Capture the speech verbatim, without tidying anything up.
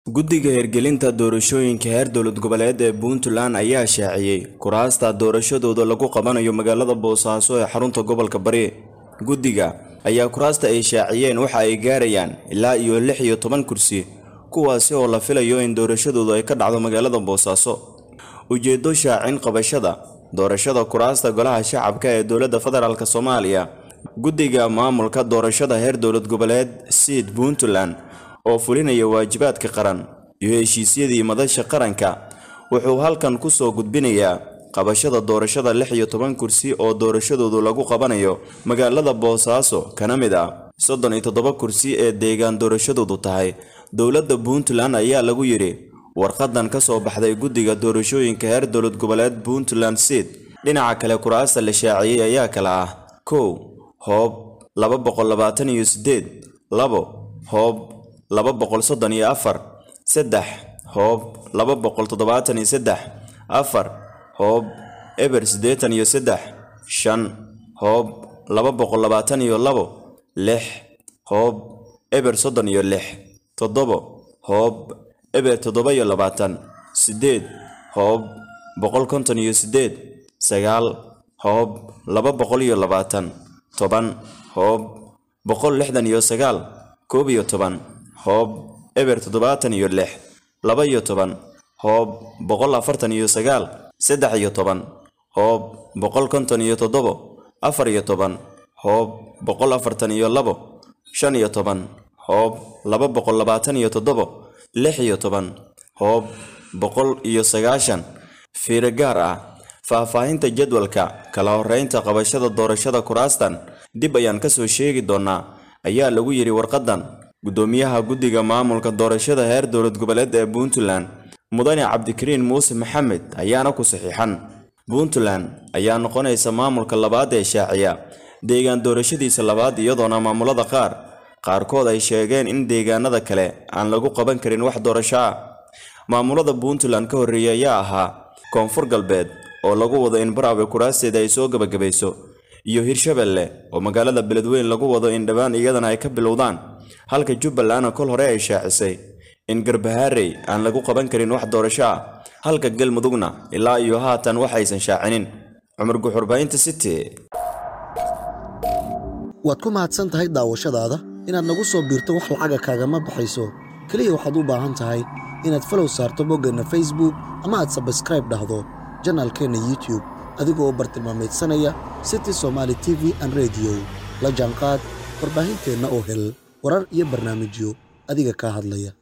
guddiga hirgelinta doorashooyinka heer dowlad goboleed ee Puntland ayaa shaaciyay kuraasta doorashadooda lagu qabanayo magaalada Boosaaso ee xarunta gobolka Bari. Guddiga ayaa kuraasta ay shaaciyeen waxa ay gaarayaan ilaa iyo lix iyo toban kursi, kuwaasi oo la filayo in doorashadooda ay ka dhacdo magaalada Boosaaso. Ujeedo shaacin qabashada doorashada kuraasta golaha shacabka ee dowladda federaalka Soomaaliya. Guddiga maamulka doorashada heer dowlad goboleed Seed Puntland oo fulinaya waajibaadka qaran iyo heshiisyadii madasha qaranka wuxuu halkan ku soo gudbinayaa qabashada doorashada lix iyo toban kursi oo doorashadoodu lagu qabanayo magaalada Boosaaso kana mid ah soddon iyo toddoba kursi ee deegaan doorashadoodu tahay dowladda Puntland ayaa lagu yiri warqadan ka soo baxday guddiga doorashooyinka heer dowlad goboleed Puntland Seed. dhinaca kale kuraasta la shaaciyay ayaa kala ah kow hoob laba boqol labaatan iyo siddeed, labo hoob laba boqol soddon iyo afar, saddex hoob laba boqol toddobaatan iyo saddex, afar hoob eber siddeetan iyo saddex, shan hoob laba boqol labaatan iyo labo, lix hoob eber soddon iyo lix, toddobo hoob eber toddoba iyo labaatan, siddeed hoob boqol konton iyo siddeed, sagaal hoob laba boqol iyo labaatan, toban hoob boqol lixdan iyo sagaal, koob iyo toban hoob eber toddobaatan iyo lix, laba iyo toban hoob boqol afartan iyo sagaal, saddex iyo toban hoob boqol konton iyo toddobo, afar iyo toban hoob boqol afartan iyo labo, shan iyo toban hoob laba boqol labaatan iyo toddobo, lix iyo toban hoob boqol iyo sagaashan. fiiro gaar ah faahfaahinta jadwalka kala horeynta qabashada doorashada kuraastan dib ayaan ka soo sheegi doonaa ayaa lagu yiri warqadan. gudoomiyaha guddiga maamulka doorashada heer dowlad goboleed ee Puntland mudane Cabdikariin Muuse Maxamed ayaana ku saxiixan. Puntland ayaa noqonaysa maamulka labaad ee shaaciya deegaan doorashadiisa labaad iyadoona maamulada qaar qaarkood ay sheegeen in deegaanada kale aan lagu qaban karin wax doorasho ah. maamulada Puntland ka horeeyay ayaa ahaa Koonfur Galbeed oo lagu wado in Baraawe kuraasteeda ay soo gabagabayso iyo Hirshabelle oo magaalada Beledweyne lagu wado in dhawaan iyadana ay ka bilowdaan, halka Jubbaland kol hore ay shaacisay in Garbaharey aan lagu qaban karin wax doorasho ah, halka Galmudugna ilaa iyo haatan wax aysan shaacinin. Cumar Guxurbaynta City. waad ku mahadsan tahay daawashadaada. inaad nagu soo biirto wax lacaga kaagama baxayso, kaliya waxaad u baahan tahay inaad follow saarto boggeenna Facebook ama aad subscribe dhahdo janaalkeena YouTube adigoo bartilmaameedsanaya City Somali T V and Radio. la jaanqaad warbaahinteena oo hel warar iyo barnaamijyo adiga ka hadlaya.